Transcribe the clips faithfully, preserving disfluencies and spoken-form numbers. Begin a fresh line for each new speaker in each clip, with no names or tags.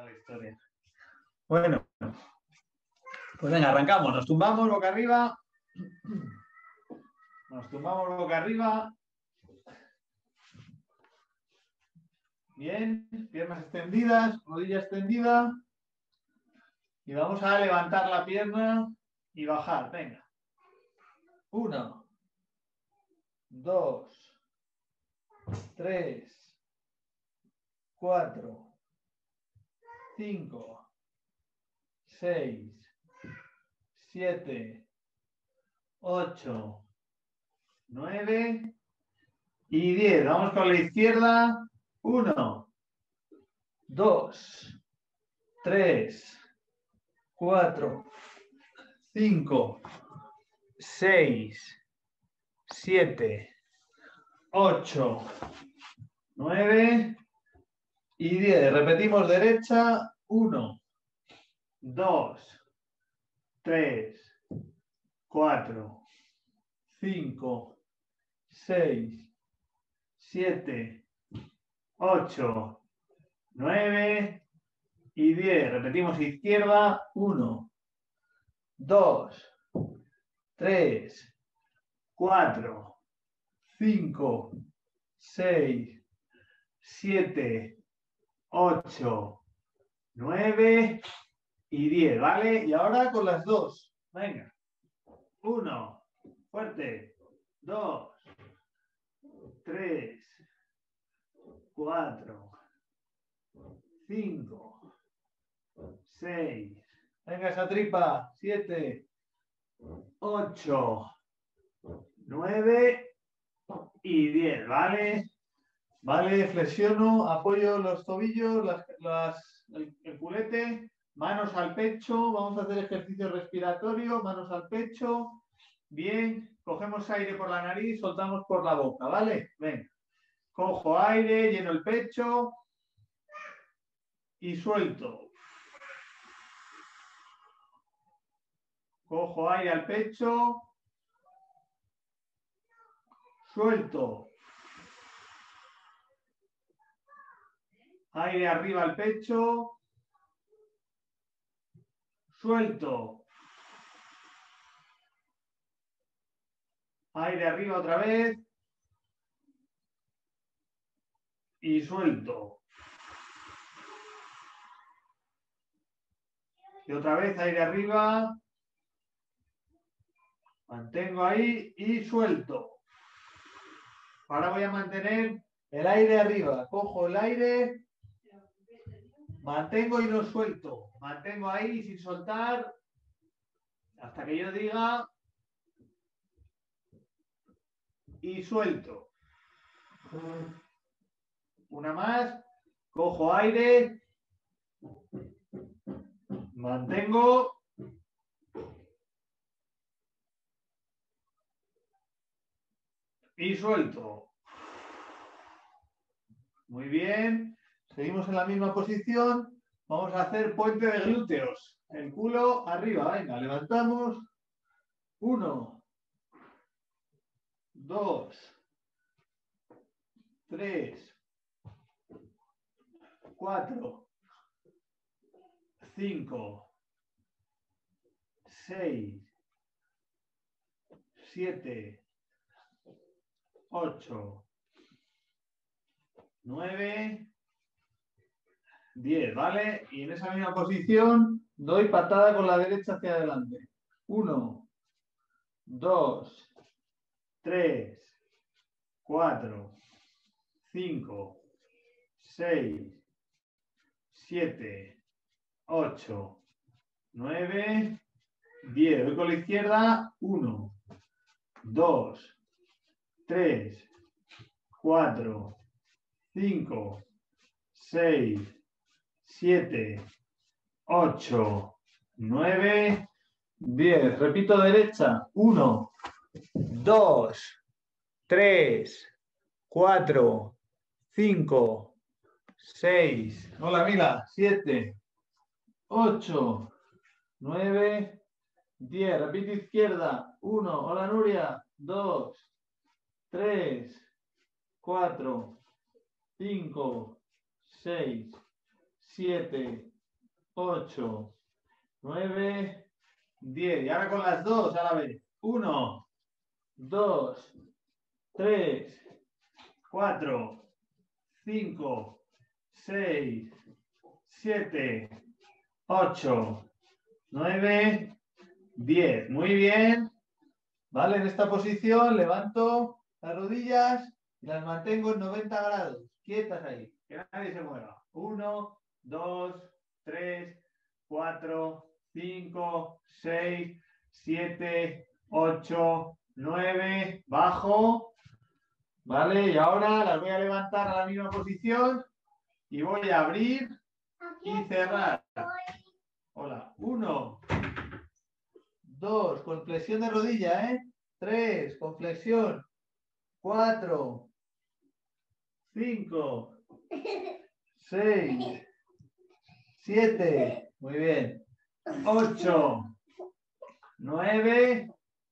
la historia. Bueno, pues venga, arrancamos. Nos tumbamos boca arriba. Nos tumbamos boca arriba. Bien, piernas extendidas, rodilla extendida. Y vamos a levantar la pierna y bajar. Venga. Uno, dos, tres, cuatro, cinco, seis, siete, ocho, nueve y diez. Vamos con la izquierda. Uno, dos, tres, cuatro, cinco, seis, siete, ocho, nueve y diez. Repetimos derecha. Uno, dos, tres, cuatro, cinco, seis, siete, ocho, nueve y diez. Repetimos izquierda. Uno, dos, tres, cuatro, cinco, seis, siete, ocho, nueve y diez. ¿Vale? Y ahora con las dos. Venga. Uno, fuerte. Dos, tres, cuatro, cinco, seis. Venga esa tripa. Siete, ocho, nueve y diez. ¿Vale? Vale, flexiono, apoyo los tobillos, las, las, el, el culete, manos al pecho. Vamos a hacer ejercicio respiratorio, manos al pecho. Bien, cogemos aire por la nariz, soltamos por la boca, ¿vale? Venga, cojo aire, lleno el pecho y suelto. Cojo aire al pecho, suelto. Aire arriba al pecho, suelto. Aire arriba otra vez y suelto. Y otra vez aire arriba. Mantengo ahí y suelto. Ahora voy a mantener el aire arriba. Cojo el aire, mantengo y lo suelto. Mantengo ahí sin soltar hasta que yo diga y suelto. Una más. Cojo aire, mantengo y suelto. Muy bien. Seguimos en la misma posición. Vamos a hacer puente de glúteos. El culo arriba. Venga, levantamos. Uno, dos, tres, cuatro, cinco, seis, siete, ocho, nueve, diez, ¿vale? Y en esa misma posición doy patada con la derecha hacia adelante. Uno, dos, tres, cuatro, cinco, seis, siete, ocho, nueve, diez. Voy con la izquierda. Uno, dos, tres, cuatro, cinco, seis, siete, ocho, nueve, diez. Repito derecha. Uno, dos, tres, cuatro, cinco, seis. Hola, Mila. siete, ocho, nueve, diez. Repito izquierda. uno. Hola, Nuria. dos, tres, cuatro, cinco, seis, siete, ocho, nueve, diez. Y ahora con las dos a la vez. uno, dos, tres, cuatro, cinco, seis, siete, ocho, nueve, diez. Muy bien. Vale, en esta posición levanto las rodillas y las mantengo en noventa grados. Quietas ahí, que nadie se mueva. uno, dos, tres, cuatro, cinco, seis, siete, ocho, nueve. Bajo. Vale, y ahora las voy a levantar a la misma posición y voy a abrir y cerrar. Hola. uno, dos, con flexión de rodilla, ¿eh? tres, con flexión. cuatro, cinco, seis, siete, muy bien. ocho, nueve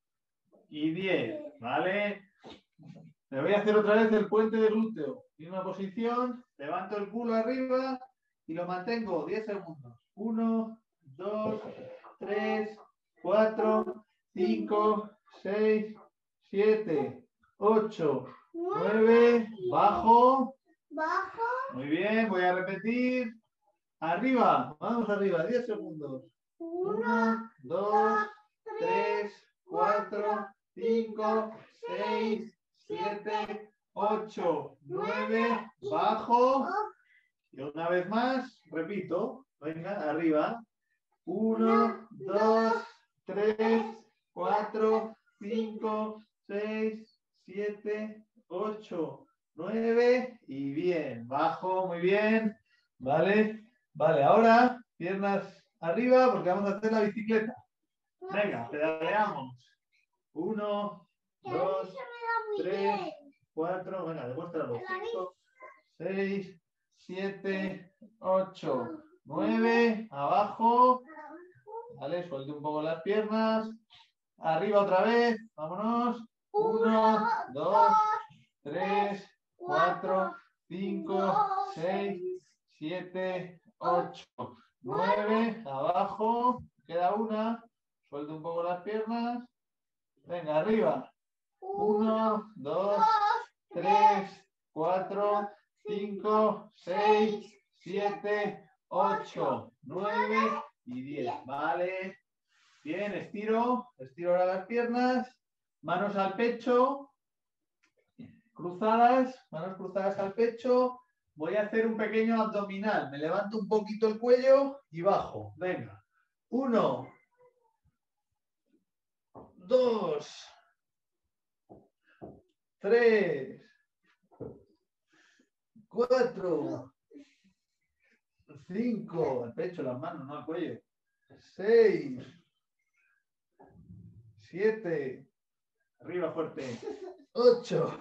y diez, ¿vale? Me voy a hacer otra vez el puente de glúteo. Misma posición, levanto el culo arriba y lo mantengo diez segundos. uno, dos, tres, cuatro, cinco, seis, siete, ocho, nueve, bajo.
Bajo.
Muy bien, voy a repetir. Arriba, vamos arriba, diez segundos. uno, dos, tres, cuatro, cinco, seis, siete, ocho, nueve, bajo. Y una vez más, repito, venga, arriba. uno, dos, tres, cuatro, cinco, seis, siete, ocho, nueve y bien. Bajo, muy bien. ¿Vale? Vale, ahora piernas arriba porque vamos a hacer la bicicleta. Venga, pedaleamos. uno, dos, tres, cuatro, venga, demuéstralo. cinco, seis, siete, ocho, nueve, abajo. Vale, suelte un poco las piernas. Arriba otra vez, vámonos. uno, dos, tres, cuatro, cinco, seis, siete, ocho, nueve, abajo. Queda una. Suelte un poco las piernas. Venga, arriba. uno, dos, tres, cuatro, cinco, seis, siete, ocho, nueve y diez. Vale. Bien, estiro. Estiro ahora las piernas. Manos al pecho. Cruzadas. Manos cruzadas al pecho. Voy a hacer un pequeño abdominal. Me levanto un poquito el cuello y bajo. Venga. Uno. Dos. Tres. Cuatro. Cinco. El pecho, las manos, no el cuello. Seis. Siete. Arriba fuerte. Ocho.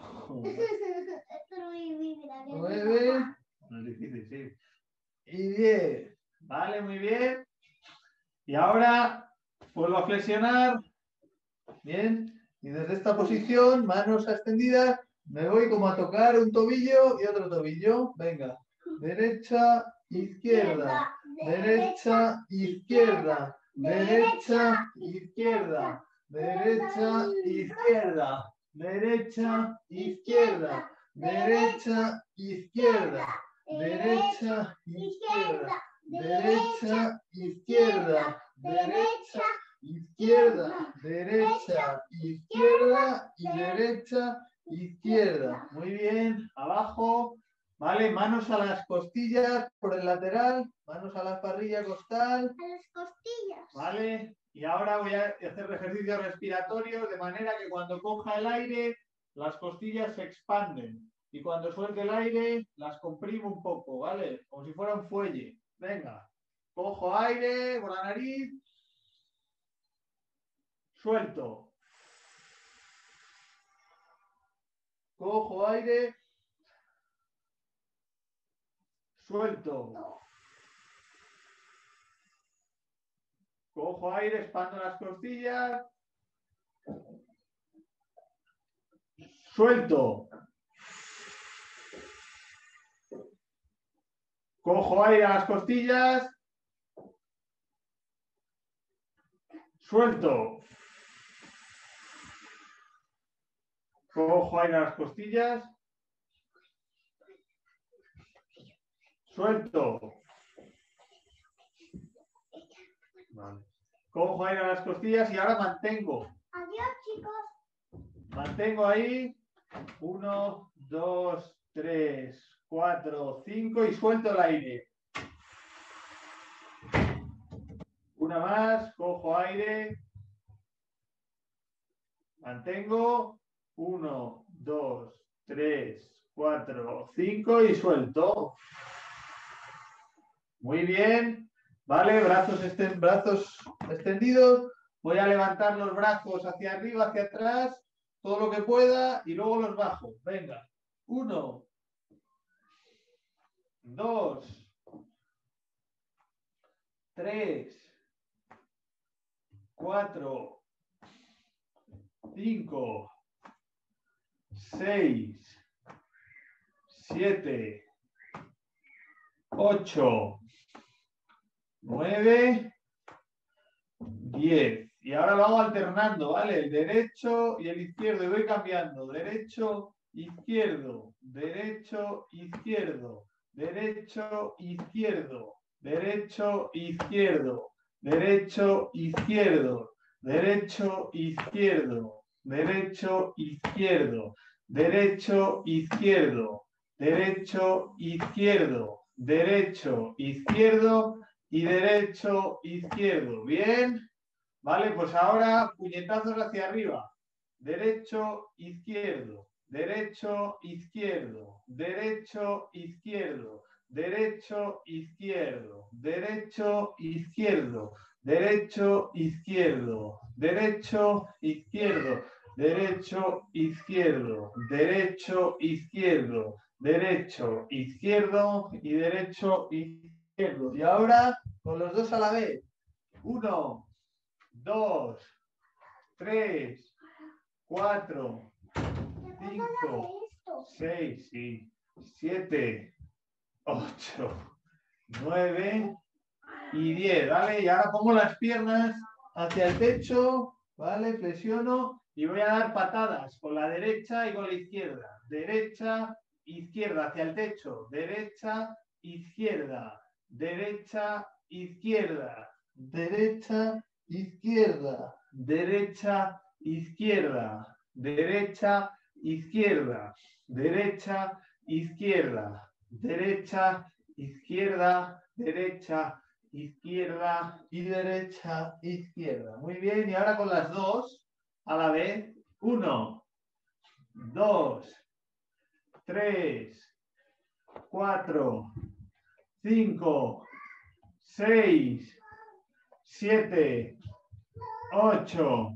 Nueve. No es difícil, sí. Y diez. Vale, muy bien. Y ahora vuelvo a flexionar. Bien. Y desde esta posición, manos extendidas, me voy como a tocar un tobillo y otro tobillo. Venga. Derecha, izquierda. Derecha, izquierda. Derecha, izquierda. Derecha, izquierda. Derecha, izquierda. Derecha, izquierda. Derecha, izquierda. Derecha, izquierda. Derecha, izquierda. Derecha, izquierda y derecha, izquierda. Muy bien. Abajo. Vale, manos a las costillas por el lateral, manos a la parrilla costal.
A las costillas.
Vale, y ahora voy a hacer ejercicios respiratorios de manera que cuando coja el aire, las costillas se expanden. Y cuando suelte el aire, las comprimo un poco, ¿vale? Como si fuera un fuelle. Venga, cojo aire por la nariz. Suelto. Cojo aire. Suelto. Cojo aire, expando las costillas. Suelto. Cojo aire a las costillas. Suelto. Cojo aire a las costillas. Suelto. Vale. Cojo aire a las costillas y ahora mantengo.
Adiós, chicos.
Mantengo ahí. Uno, dos, tres, cuatro, cinco y suelto el aire. Una más, cojo aire. Mantengo. Uno, dos, tres, cuatro, cinco y suelto. Muy bien. Vale, brazos, esten, brazos extendidos. Voy a levantar los brazos hacia arriba, hacia atrás, todo lo que pueda y luego los bajo. Venga. Uno. Dos. Tres. Cuatro. Cinco. Seis. Siete. Ocho. Nueve. Diez. Y ahora lo hago alternando, ¿vale? El derecho y el izquierdo. Y voy cambiando. Derecho, izquierdo. Derecho, izquierdo. Derecho, izquierdo. Derecho, izquierdo. Derecho, izquierdo. Derecho, izquierdo. Derecho, izquierdo. Derecho, izquierdo. Derecho, izquierdo. Derecho, izquierdo y derecho, izquierdo. ¿Bien? Vale, pues ahora puñetazos hacia arriba. Derecho, izquierdo. Derecho, izquierdo. Derecho, izquierdo. Derecho, izquierdo. Derecho, izquierdo. Derecho, izquierdo. Derecho, izquierdo. Derecho, izquierdo. Derecho, izquierdo. Derecho, izquierdo y derecho, izquierdo. Y ahora con los dos a la vez. Uno, dos, tres, cuatro, cinco, seis, sí, siete, ocho, nueve y diez. ¿Vale? Y ahora pongo las piernas hacia el techo, ¿vale? Flexiono y voy a dar patadas con la derecha y con la izquierda. Derecha, izquierda hacia el techo. Derecha, izquierda. Derecha, izquierda. Derecha, izquierda. Derecha, izquierda. Derecha, izquierda. Derecha, izquierda. Derecha, izquierda. Derecha, izquierda y derecha, izquierda. Muy bien, y ahora con las dos a la vez. Uno, dos, tres, cuatro, cinco, seis, siete, ocho,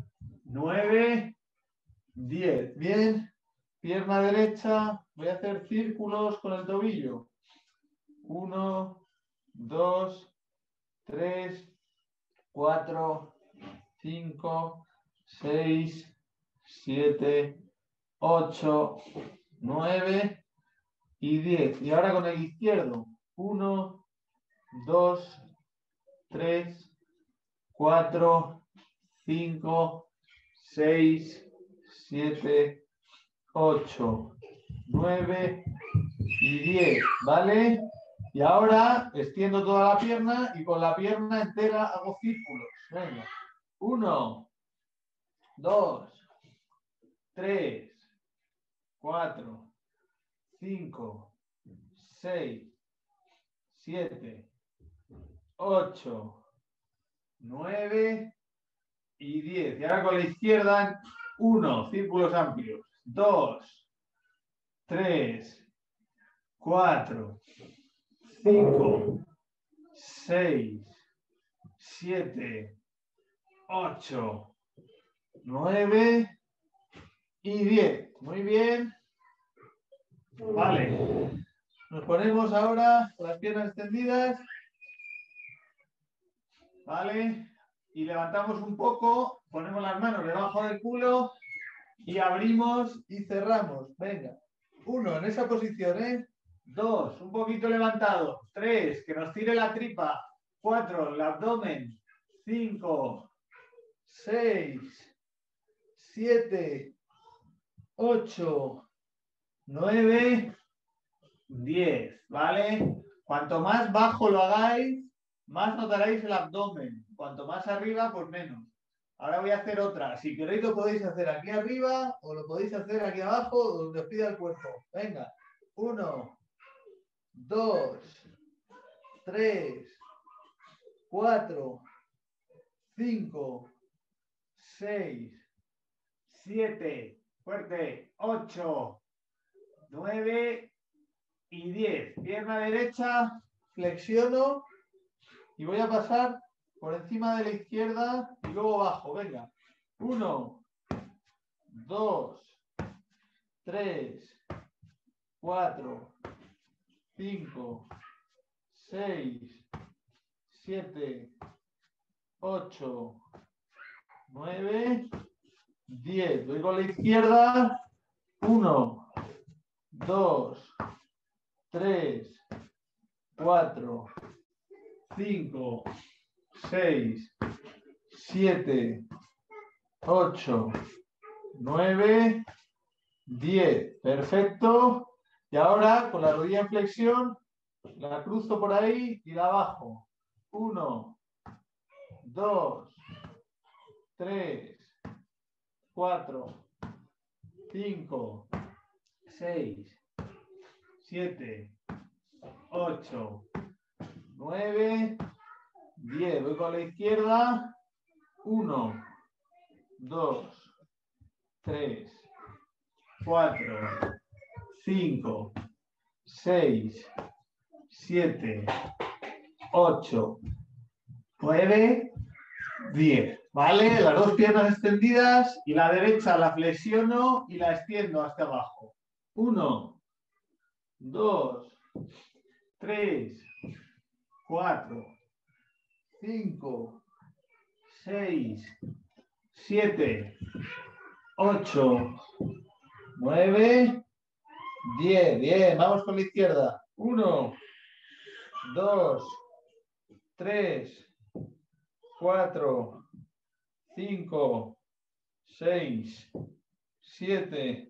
nueve, diez. Bien, pierna derecha, voy a hacer círculos con el tobillo. Uno, dos, tres, cuatro, cinco, seis, siete, ocho, nueve y diez. Y ahora con el izquierdo. uno, dos, tres, cuatro, cinco, seis, siete, ocho, nueve y diez. ¿Vale? Y ahora extiendo toda la pierna y con la pierna entera hago círculos. Venga. Uno, dos, tres, cuatro, cinco, seis, siete, ocho, nueve y diez. Y ahora con la izquierda, uno, círculos amplios. Dos, tres, cuatro, cinco, seis, siete, ocho, nueve y diez. Muy bien. Vale. Nos ponemos ahora con las piernas extendidas. Vale. Y levantamos un poco. Ponemos las manos debajo del culo. Y abrimos y cerramos. Venga. Uno, en esa posición, ¿eh? Dos, un poquito levantado. Tres, que nos tire la tripa. Cuatro, el abdomen. Cinco, seis, siete, ocho, nueve, diez, ¿vale? Cuanto más bajo lo hagáis, más notaréis el abdomen. Cuanto más arriba, pues menos. Ahora voy a hacer otra. Si queréis lo podéis hacer aquí arriba o lo podéis hacer aquí abajo, donde os pida el cuerpo. Venga. Uno, dos, tres, cuatro, cinco, seis, siete, fuerte, ocho, nueve y diez. Pierna derecha, flexiono y voy a pasar por encima de la izquierda y luego bajo. Venga. Uno, dos, tres, cuatro, cinco, seis, siete, ocho, nueve, diez. Voy con la izquierda. uno, dos, tres, cuatro, cinco, seis, siete, ocho, nueve, diez. Perfecto. Y ahora con la rodilla en flexión, la cruzo por ahí y la bajo. uno, dos, tres, cuatro, cinco, seis, siete, ocho, nueve, diez. Voy con la izquierda. uno, dos, tres, cuatro, cinco, seis, siete, ocho, nueve, diez. ¿Vale? Las dos piernas extendidas y la derecha la flexiono y la extiendo hasta abajo. uno, dos, tres, cuatro, cinco, seis, siete, ocho, nueve, diez. Bien, vamos con la izquierda. uno, dos, tres, cuatro, cinco, seis, siete,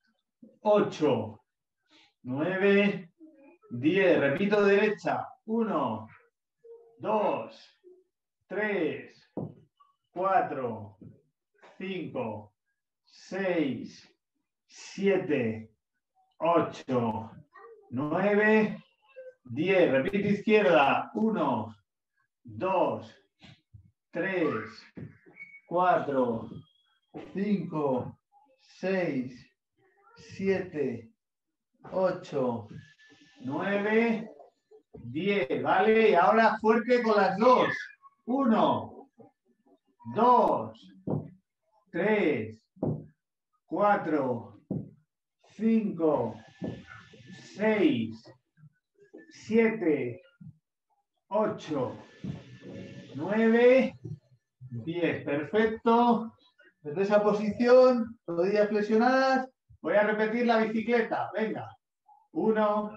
ocho, nueve, diez. Repito derecha. uno, dos, tres, cuatro, cinco, seis, siete, ocho, nueve, diez. Repito izquierda. uno, dos, tres, cuatro, cinco, seis, siete, ocho, nueve, diez. ¿Vale? Y ahora fuerte con las dos. uno, dos, tres, cuatro, cinco, seis, siete, ocho, nueve, diez. Perfecto. Desde esa posición, rodillas flexionadas, voy a repetir la bicicleta. Venga. uno,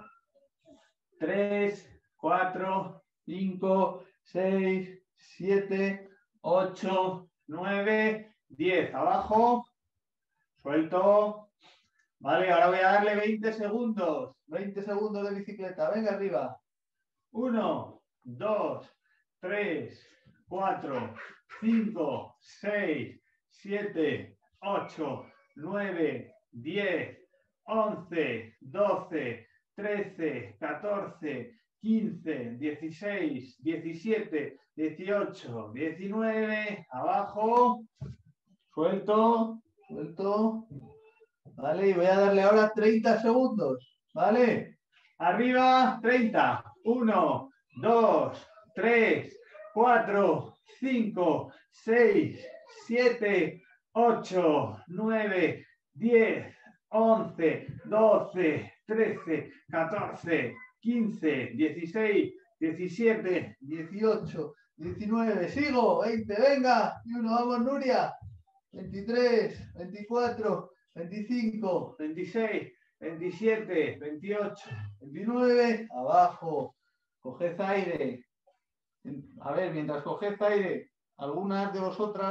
tres, cuatro, cinco, seis, siete, ocho, nueve, diez. Abajo. Suelto. Vale, ahora voy a darle veinte segundos. veinte segundos de bicicleta. Venga, arriba. uno, dos, tres, cuatro, cinco, seis, siete, ocho, nueve, diez, once, doce, trece, catorce, quince, dieciséis, diecisiete, dieciocho, diecinueve. Abajo. Suelto. Suelto. Vale, y voy a darle ahora treinta segundos. ¿Vale? Arriba, treinta. uno, dos, tres, cuatro, cinco, seis, siete, ocho, nueve, diez, once, doce, trece, catorce, quince, dieciséis, diecisiete, dieciocho, diecinueve. Sigo, veinte, venga. Y uno, vamos, Nuria. veintitrés, veinticuatro, veinticinco, veintiséis, veintisiete, veintiocho, veintinueve, abajo, coged aire. A ver, mientras coged aire, algunas de vosotras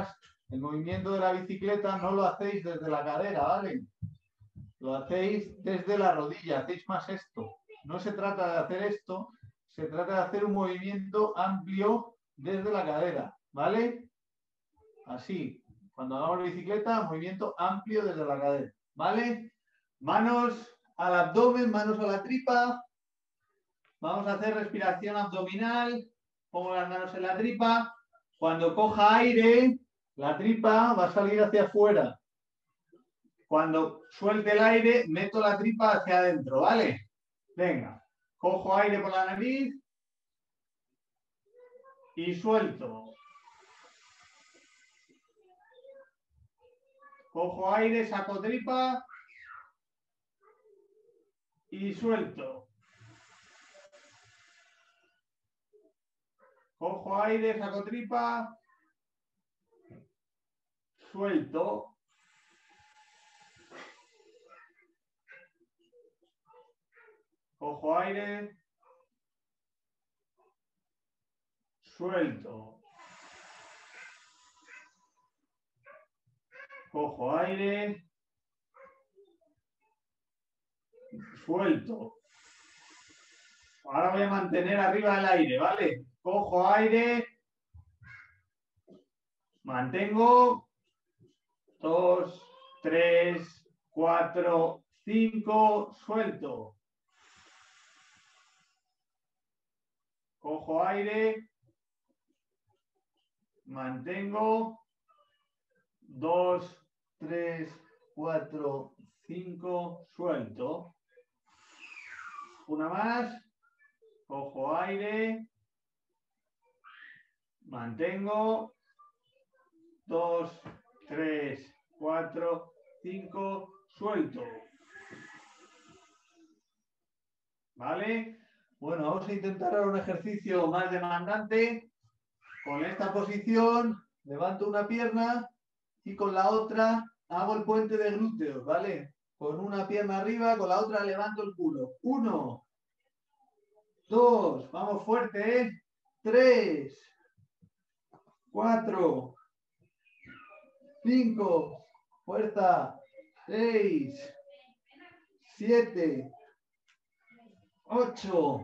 el movimiento de la bicicleta no lo hacéis desde la cadera, ¿vale? Lo hacéis desde la rodilla, hacéis más esto. No se trata de hacer esto, se trata de hacer un movimiento amplio desde la cadera, ¿vale? Así, cuando hagamos bicicleta, movimiento amplio desde la cadera, ¿vale? Manos al abdomen, manos a la tripa. Vamos a hacer respiración abdominal. Pongo las manos en la tripa. Cuando coja aire, la tripa va a salir hacia afuera. Cuando suelte el aire, meto la tripa hacia adentro, ¿vale? Venga, cojo aire por la nariz y suelto. Cojo aire, saco tripa y suelto. Cojo aire, saco tripa, suelto. Cojo aire, suelto. Cojo aire, suelto. Ahora voy a mantener arriba el aire, ¿vale? Cojo aire, mantengo, dos, tres, cuatro, cinco, suelto. Cojo aire, mantengo, dos, tres, cuatro, cinco, suelto. Una más, cojo aire, mantengo, dos, tres, cuatro, cinco, suelto. ¿Vale? Bueno, vamos a intentar ahora un ejercicio más demandante. Con esta posición levanto una pierna y con la otra hago el puente de glúteos, ¿vale? Con una pierna arriba, con la otra levanto el culo. Uno, dos, vamos fuerte, ¿eh? Tres, cuatro, cinco, fuerza, seis, siete, ocho,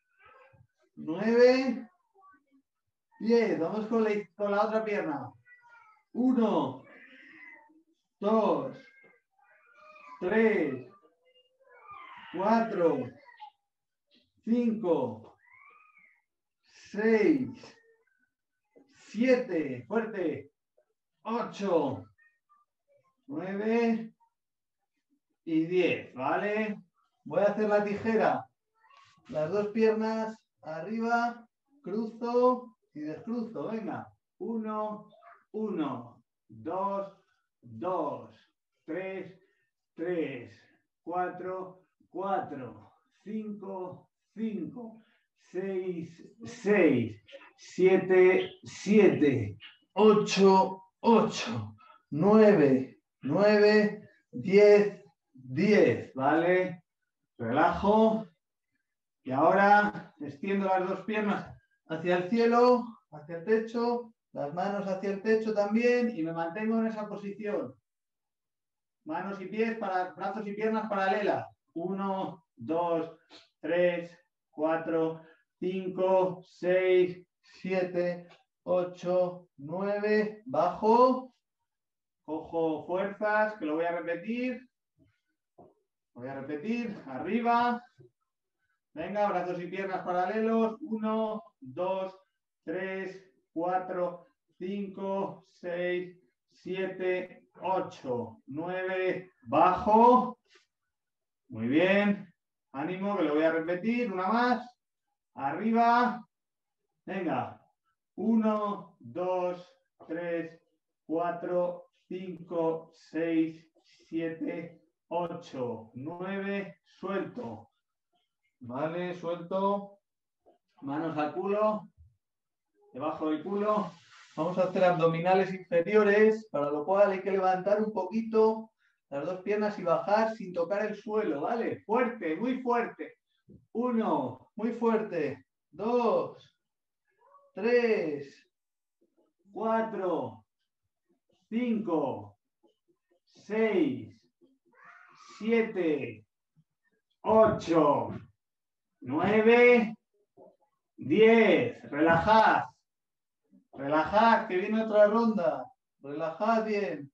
nueve, diez. Vamos con la, con la otra pierna. Uno, dos, tres, cuatro, cinco, seis, siete, fuerte, ocho, nueve y diez, ¿vale? Voy a hacer la tijera. Las dos piernas arriba, cruzo y descruzo. Venga. Uno, uno, dos, dos, tres, tres, cuatro, cuatro, cinco, cinco, seis, seis, siete, siete, ocho, ocho, nueve, nueve, diez, diez, ¿vale? Relajo. Y ahora extiendo las dos piernas hacia el cielo, hacia el techo, las manos hacia el techo también y me mantengo en esa posición. Manos y pies, para, brazos y piernas paralelas. Uno, dos, tres, cuatro, cinco, seis, siete, ocho, nueve. Bajo. Cojo fuerzas, que lo voy a repetir. Voy a repetir. Arriba. Venga, brazos y piernas paralelos. Uno, dos, tres, cuatro, cinco, seis, siete, ocho, nueve. Bajo. Muy bien. Ánimo, que lo voy a repetir. Una más. Arriba. Venga. Uno, dos, tres, cuatro, cinco, seis, siete, ocho, nueve. Suelto. Vale, suelto. Manos al culo. Debajo del culo. Vamos a hacer abdominales inferiores, para lo cual hay que levantar un poquito las dos piernas y bajar sin tocar el suelo, ¿vale? Fuerte, muy fuerte. Uno, muy fuerte. Dos, tres, cuatro, cinco, seis, siete, ocho, nueve, diez. Relajad. Relajad, que viene otra ronda. Relajad bien.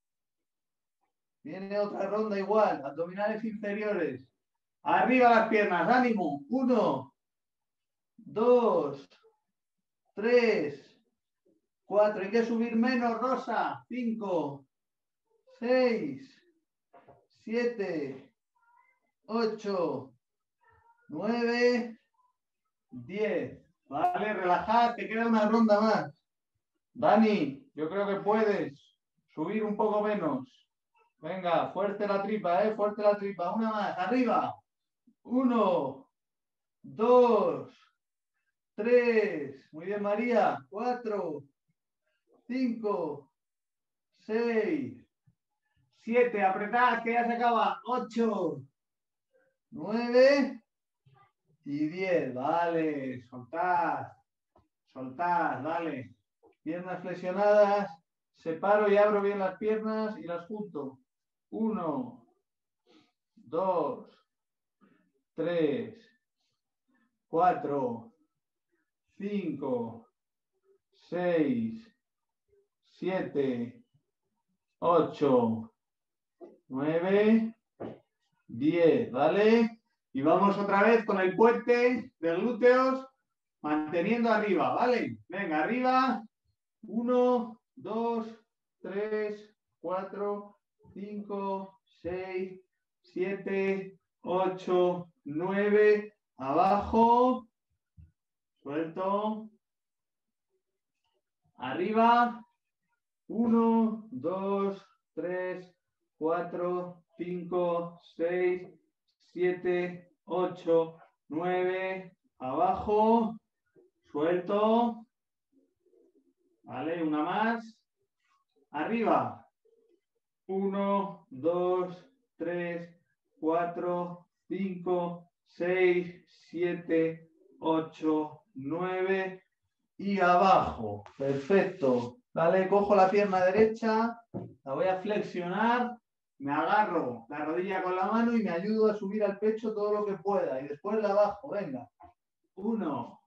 Viene otra ronda igual. Abdominales inferiores. Arriba las piernas. Ánimo. Uno, dos, tres, cuatro. Hay que subir menos, Rosa. Cinco, seis, siete, ocho, nueve, diez. Vale, relajad, te queda una ronda más. Dani, yo creo que puedes subir un poco menos. Venga, fuerte la tripa, eh, fuerte la tripa. Una más, arriba. Uno, dos, tres. Muy bien, María. Cuatro, cinco, seis, siete. Apretad, que ya se acaba. Ocho, nueve y diez. Vale, soltad. Soltad, dale. Piernas flexionadas. Separo y abro bien las piernas y las junto. Uno, dos, tres, cuatro, cinco, seis, siete, ocho, nueve, diez, ¿vale? Y vamos otra vez con el puente de glúteos, manteniendo arriba, ¿vale? Venga, arriba. Uno, dos, tres, cuatro, cinco, seis, siete, ocho, nueve. Abajo. Suelto. Arriba. Uno, dos, tres, cuatro, cinco, seis, siete, ocho, nueve. Abajo. Suelto. Vale, una más. Arriba. Uno, dos, tres, cuatro, cinco, seis, siete, ocho, nueve. Y abajo. Perfecto. Vale, cojo la pierna derecha. La voy a flexionar. Me agarro la rodilla con la mano y me ayudo a subir al pecho todo lo que pueda. Y después la bajo. Venga. Uno.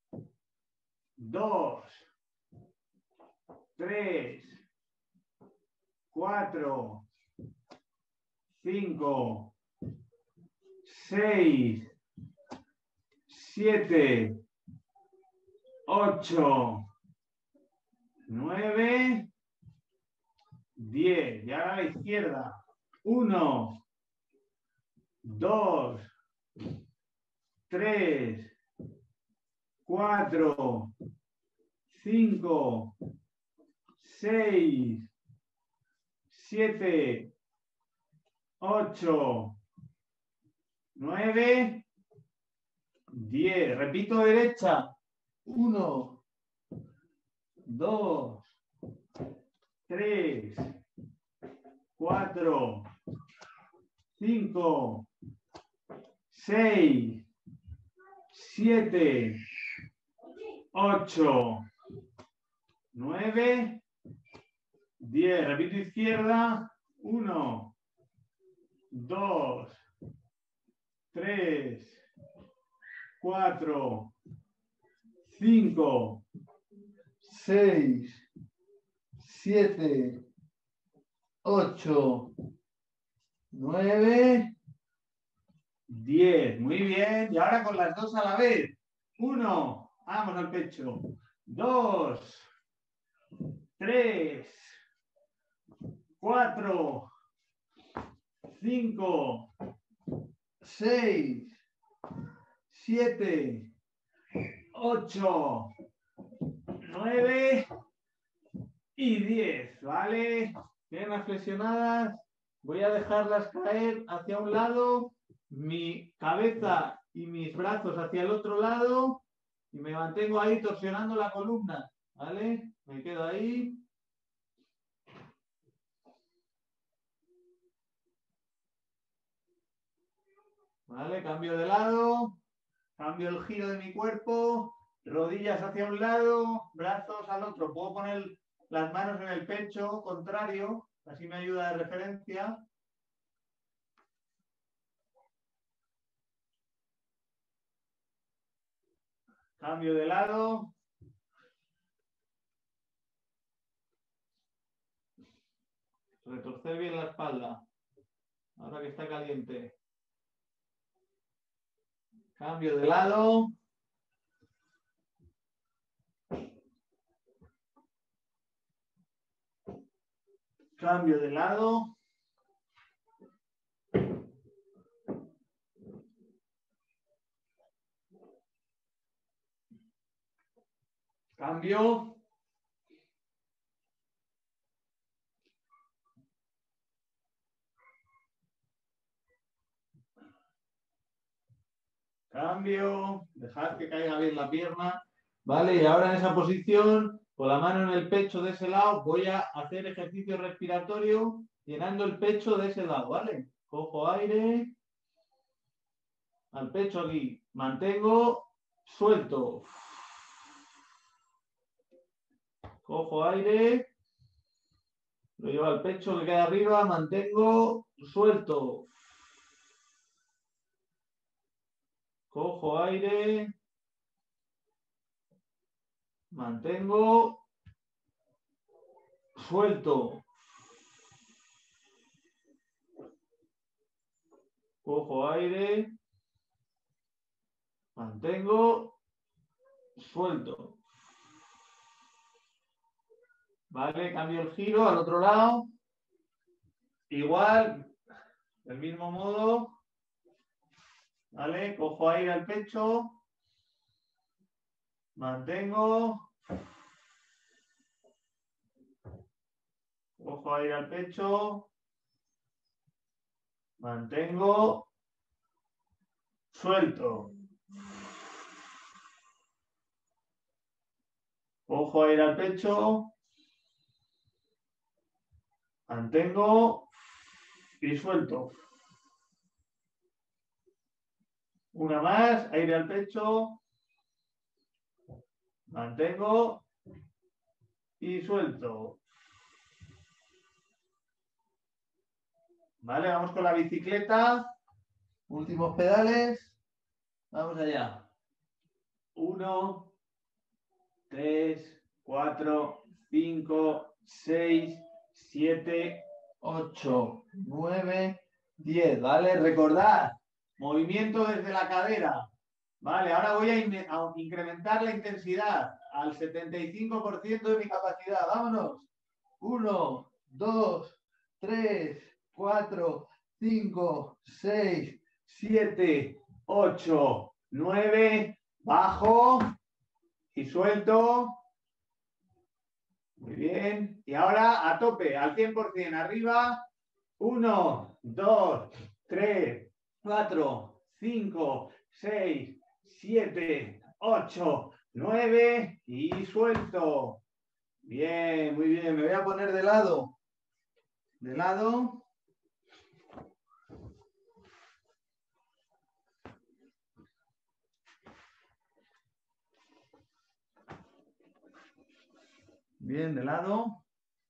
Dos. Tres, cuatro, cinco, seis, siete, ocho, nueve, diez. Y ahora a la izquierda. Uno, dos, tres, cuatro, cinco, seis, siete, ocho, nueve, diez. Repito, derecha. Uno, dos, tres, cuatro, cinco, seis, siete, ocho, nueve, diez. Repito, izquierda. Uno, dos, tres, cuatro, cinco, seis, siete, ocho, nueve, diez. Muy bien. Y ahora con las dos a la vez. Uno. Vamos al pecho. Dos. Tres. Cuatro. Cinco. Seis. Siete. Ocho. Nueve. Y diez. ¿Vale? Piernas flexionadas. Voy a dejarlas caer hacia un lado. Mi cabeza y mis brazos hacia el otro lado. Y me mantengo ahí torsionando la columna. ¿Vale? Me quedo ahí. ¿Vale? Cambio de lado. Cambio el giro de mi cuerpo. Rodillas hacia un lado. Brazos al otro. Puedo poner las manos en el pecho, contrario, así me ayuda de referencia. Cambio de lado. Retorcer bien la espalda. Ahora que está caliente. Cambio de lado. Cambio de lado. Cambio. Cambio. Dejad que caiga bien la pierna. Vale, y ahora en esa posición, con la mano en el pecho de ese lado, voy a hacer ejercicio respiratorio llenando el pecho de ese lado, ¿vale? Cojo aire. Al pecho aquí. Mantengo. Suelto. Cojo aire. Lo llevo al pecho que queda arriba. Mantengo. Suelto. Cojo aire. Mantengo. Suelto. Cojo aire. Mantengo. Suelto. Vale, cambio el giro al otro lado. Igual, del mismo modo. Vale, cojo aire al pecho. Mantengo. Cojo aire al pecho. Mantengo. Suelto. Cojo aire al pecho. Mantengo. Y suelto. Una más. Aire al pecho. Mantengo. Y suelto. Vale, vamos con la bicicleta. Últimos pedales. Vamos allá. Uno, tres, cuatro, cinco, seis, siete, ocho, nueve, diez. ¿Vale? Recordad, movimiento desde la cadera. Vale, ahora voy a, in a incrementar la intensidad al setenta y cinco por ciento de mi capacidad. Vámonos. Uno, dos, tres, cuatro, cinco, seis, siete, ocho, nueve. Bajo y suelto. Muy bien. Y ahora a tope, al cien por cien. Arriba. uno, dos, tres, cuatro, cinco, seis, siete, ocho, nueve. Y suelto. Bien, muy bien. Me voy a poner de lado. De lado. Bien, de lado.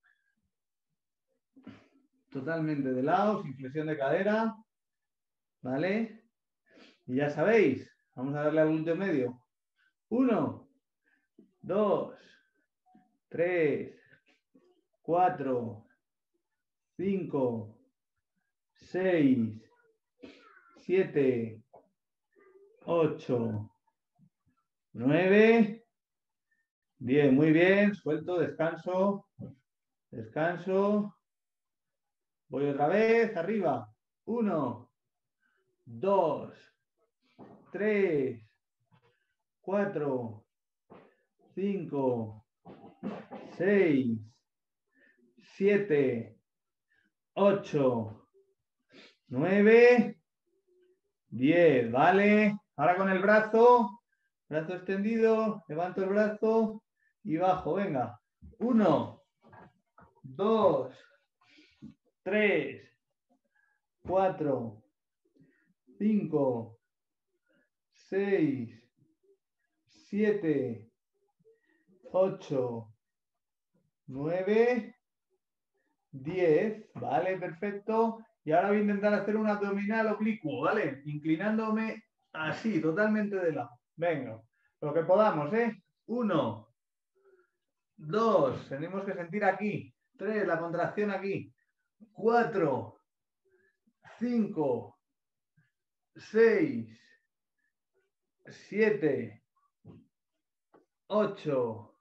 Totalmente de lado, sin flexión de cadera. ¿Vale? Y ya sabéis, vamos a darle al glúteo medio. Uno, dos, tres, cuatro, cinco, seis, siete, ocho, nueve. Bien, muy bien. Suelto, descanso. Descanso. Voy otra vez, arriba. Uno, dos, tres, cuatro, cinco, seis, siete, ocho, nueve, diez. ¿Vale? Ahora con el brazo, brazo extendido, levanto el brazo y bajo. Venga. Uno, dos, tres, cuatro, cinco, seis, siete, ocho, nueve, diez, ¿vale? Perfecto. Y ahora voy a intentar hacer un abdominal oblicuo, ¿vale? Inclinándome así, totalmente de lado. Venga, lo que podamos, ¿eh? Uno, dos, tenemos que sentir aquí. Tres, la contracción aquí. Cuatro, cinco, seis, siete, ocho,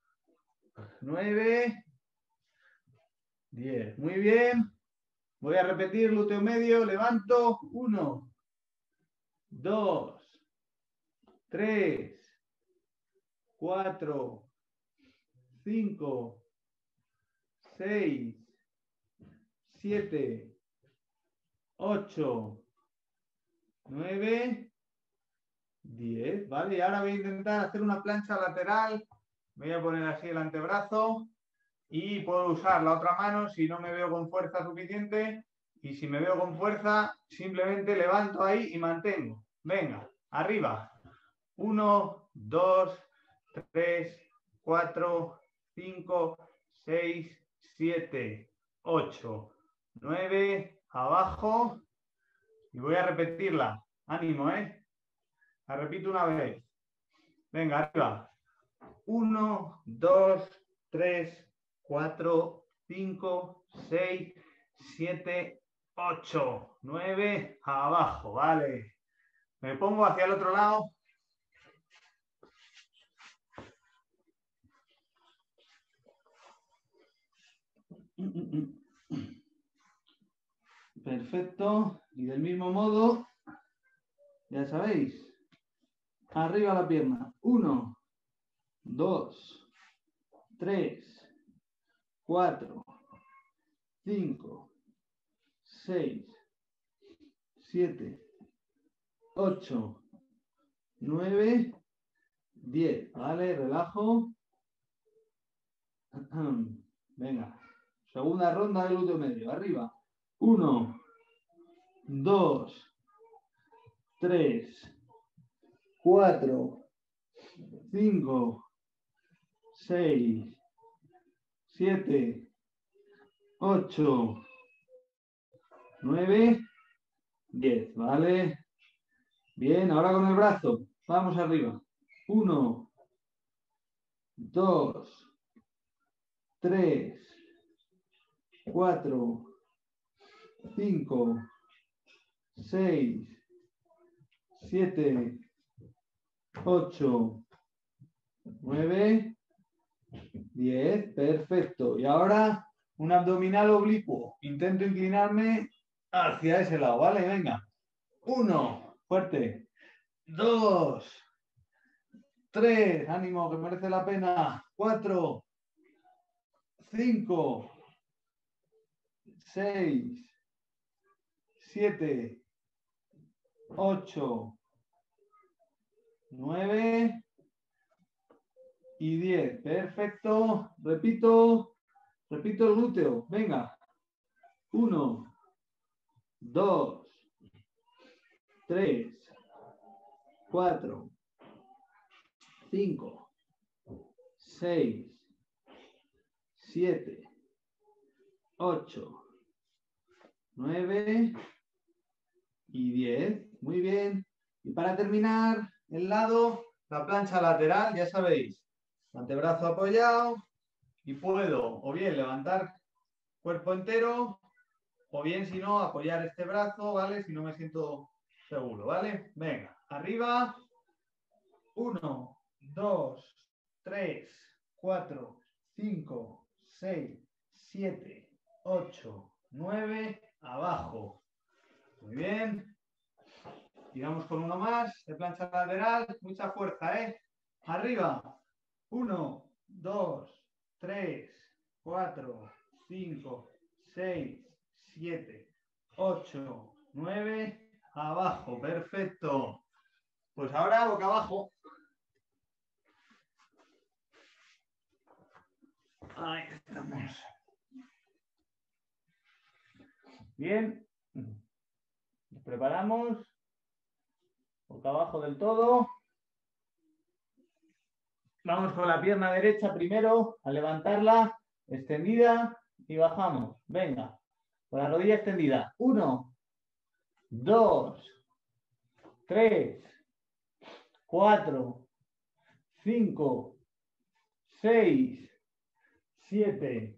nueve, diez. Muy bien. Voy a repetir glúteo medio, levanto. Uno, dos, tres, cuatro, cinco, seis, siete, ocho, nueve, diez. ¿Vale? Y ahora voy a intentar hacer una plancha lateral. Voy a poner así el antebrazo y puedo usar la otra mano si no me veo con fuerza suficiente. Y si me veo con fuerza, simplemente levanto ahí y mantengo. Venga, arriba. Uno, dos, tres, cuatro, cinco, seis, siete, ocho, nueve, abajo. Y voy a repetirla. Ánimo, ¿eh? La repito una vez. Venga, arriba. Uno, dos, tres, cuatro, cinco, seis, siete, ocho, nueve, abajo, vale. Me pongo hacia el otro lado. Perfecto. Y del mismo modo, ya sabéis, arriba la pierna. Uno, dos, tres, cuatro, cinco, seis, siete, ocho, nueve, diez. ¿Vale? Relajo. Venga. Segunda ronda de glúteo medio. Arriba. Uno, dos, tres, cuatro, cinco, seis, siete, ocho, nueve, diez. ¿Vale? Bien, ahora con el brazo. Vamos arriba. Uno, dos, tres, cuatro, cinco, seis, siete, ocho, nueve, diez. Perfecto. Y ahora un abdominal oblicuo. Intento inclinarme hacia ese lado, ¿vale? Venga. Uno, fuerte. Dos, tres, ánimo, que merece la pena. Cuatro, cinco, seis, siete, ocho, nueve y diez. Perfecto. Repito, repito el glúteo. Venga. Uno, dos, tres, cuatro, cinco, seis, siete, ocho, nueve y diez. Muy bien. Y para terminar, el lado, la plancha lateral, ya sabéis. Antebrazo apoyado y puedo o bien levantar cuerpo entero o bien, si no, apoyar este brazo, ¿vale? Si no me siento seguro, ¿vale? Venga, arriba. Uno, dos, tres, cuatro, cinco, seis, siete, ocho, nueve, abajo. Muy bien. Tiramos con uno más de plancha lateral. Mucha fuerza, ¿eh? Arriba. Uno, dos, tres, cuatro, cinco, seis, siete, ocho, nueve, abajo. Perfecto. Pues ahora boca abajo. Ahí estamos. Bien. Nos preparamos. Boca abajo del todo. Vamos con la pierna derecha primero a levantarla extendida y bajamos. Venga, con la rodilla extendida. Uno, dos, tres, cuatro, cinco, seis, siete,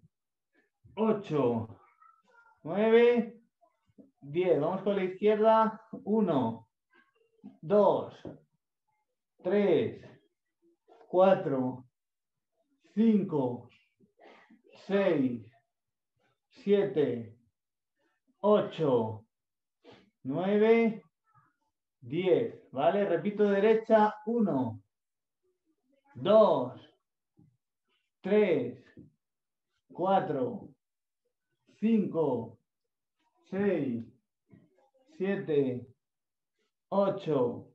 ocho, nueve, diez. Vamos con la izquierda. Uno, dos, tres, cuatro, cinco, seis, siete, ocho, nueve, diez. ¿Vale? Repito, derecha. Uno, dos, tres, cuatro, cinco, seis, siete, ocho,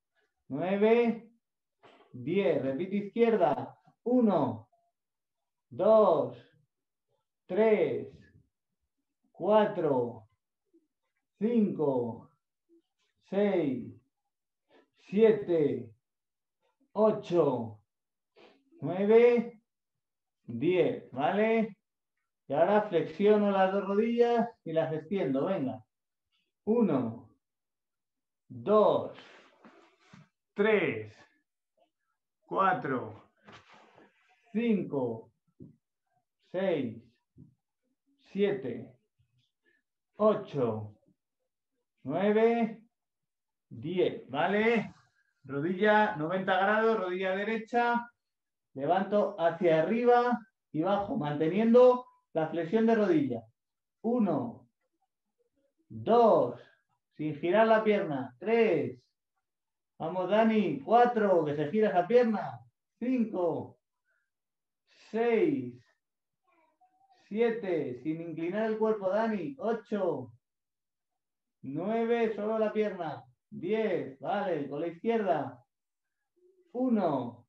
nueve, diez. Repito, izquierda. Uno, dos, tres, cuatro, cinco, seis, siete, ocho, nueve, diez. ¿Vale? Y ahora flexiono las dos rodillas y las extiendo. Venga. Uno, dos, tres, cuatro, cinco, seis, siete, ocho, nueve, diez. ¿Vale? Rodilla noventa grados, rodilla derecha. Levanto hacia arriba y bajo, manteniendo la flexión de rodilla. Uno, dos, sin girar la pierna. Tres. Vamos, Dani. Cuatro, que se gira esa pierna. Cinco, seis, siete, sin inclinar el cuerpo, Dani. Ocho, nueve, solo la pierna. Diez, vale, con la izquierda. Uno,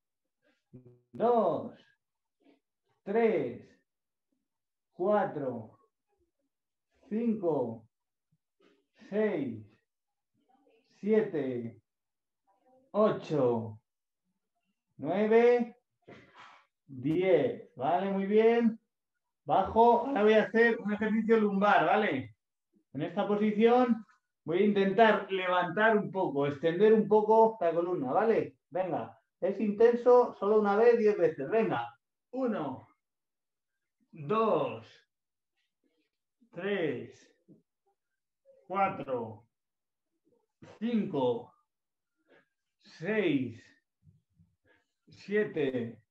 dos, tres, cuatro, cinco, seis, siete, ocho, nueve, diez. ¿Vale? Muy bien. Bajo. Ahora voy a hacer un ejercicio lumbar, ¿vale? En esta posición voy a intentar levantar un poco, extender un poco la columna, ¿vale? Venga. Es intenso, solo una vez, diez veces. Venga. Uno, dos, tres, cuatro, cinco, seis, siete,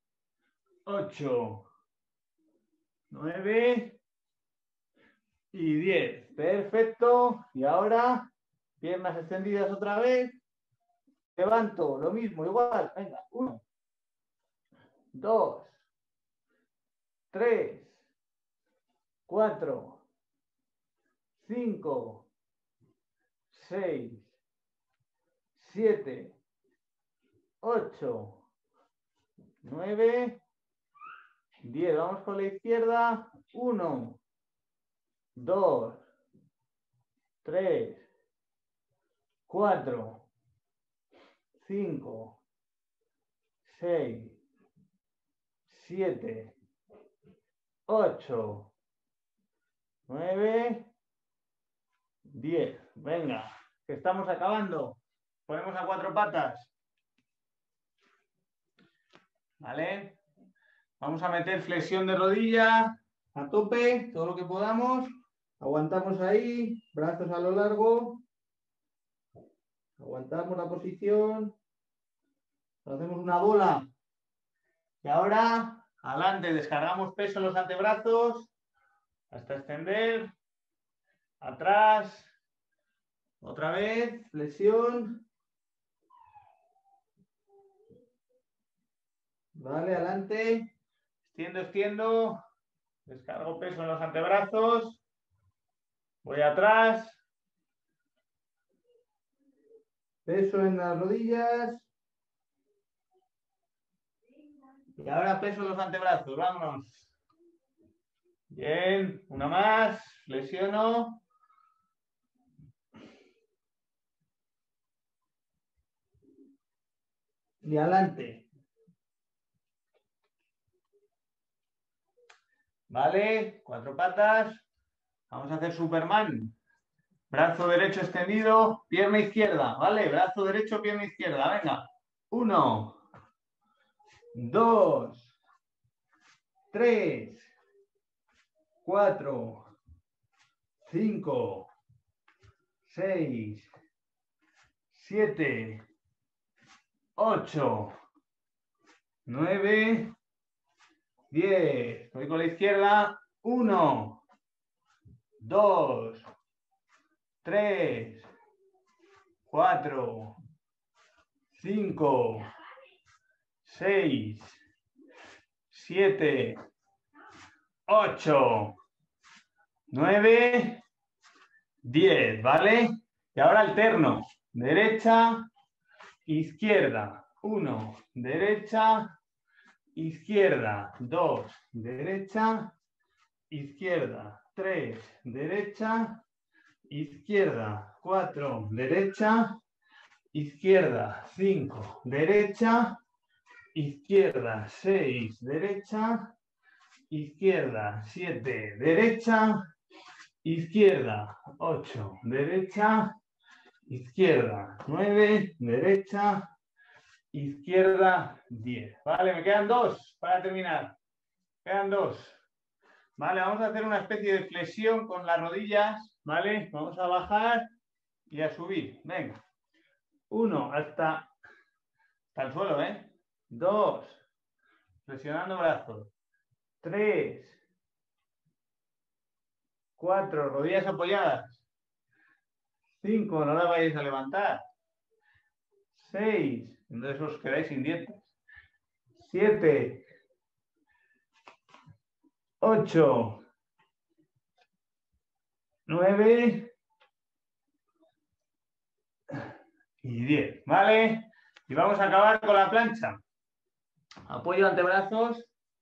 ocho, nueve y diez. Perfecto. Y ahora, piernas extendidas otra vez. Levanto, lo mismo, igual. Venga, uno, dos, tres, cuatro, cinco, seis, siete, ocho, nueve, diez. Vamos con la izquierda. uno, dos, tres, cuatro, cinco, seis, siete, ocho, nueve, diez. Venga, que estamos acabando. Ponemos a cuatro patas. ¿Vale? Vamos a meter flexión de rodilla a tope, todo lo que podamos. Aguantamos ahí, brazos a lo largo. Aguantamos la posición. Hacemos una bola. Y ahora, adelante, descargamos peso en los antebrazos hasta extender. Atrás. Otra vez, flexión. Vale, adelante. Extiendo, extiendo. Descargo peso en los antebrazos. Voy atrás. Peso en las rodillas. Y ahora peso en los antebrazos. Vámonos. Bien. Una más. Flexiono. Y adelante. ¿vale? Cuatro patas. Vamos a hacer Superman. Brazo derecho extendido, pierna izquierda, ¿vale? Brazo derecho, pierna izquierda, venga. Uno, dos, tres, cuatro, cinco, seis, siete, ocho, nueve, diez. Voy con la izquierda. Uno, dos, tres, cuatro, cinco, seis, siete, ocho, nueve, diez, ¿vale? Y ahora alterno. Derecha, izquierda. Uno, derecha, izquierda. Dos, derecha, izquierda. Tres, derecha, izquierda. Cuatro, derecha, izquierda. Cinco, derecha, izquierda. Seis, derecha, izquierda. Siete, derecha, izquierda. Ocho, derecha, izquierda. Nueve, derecha, izquierda. Diez. Vale, me quedan dos para terminar. Quedan dos. Vale, vamos a hacer una especie de flexión con las rodillas. Vale, vamos a bajar y a subir. Venga. Uno, hasta, hasta el suelo, ¿eh? Dos, flexionando brazos. Tres, cuatro, rodillas apoyadas. Cinco, no las vayáis a levantar. Seis, entonces os quedáis sin dientes. Siete, ocho, nueve y diez, ¿vale? Y vamos a acabar con la plancha. Apoyo antebrazos,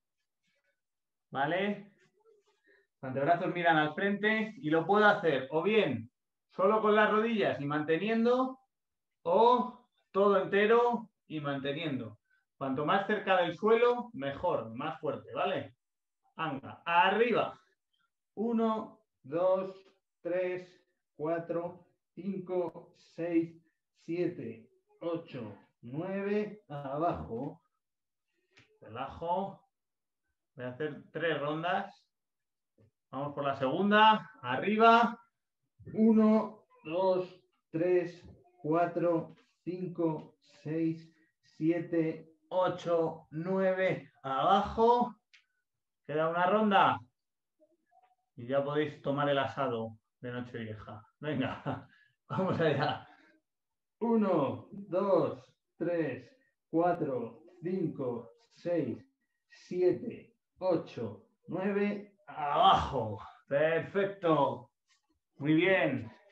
¿vale? Los antebrazos miran al frente y lo puedo hacer o bien solo con las rodillas y manteniendo o todo entero y manteniendo. Cuanto más cerca del suelo, mejor, más fuerte, ¿vale? Anga, arriba. Uno, dos, tres, cuatro, cinco, seis, siete, ocho, nueve, abajo. Relajo. Voy a hacer tres rondas. Vamos por la segunda. Arriba. Uno, dos, tres, cuatro, cinco, seis, siete, ocho, nueve. Abajo. Queda una ronda. Y ya podéis tomar el asado de Nochevieja. Venga, vamos allá. Uno, dos, tres, cuatro, cinco, seis, siete, ocho, nueve. Abajo. Perfecto. Muy bien.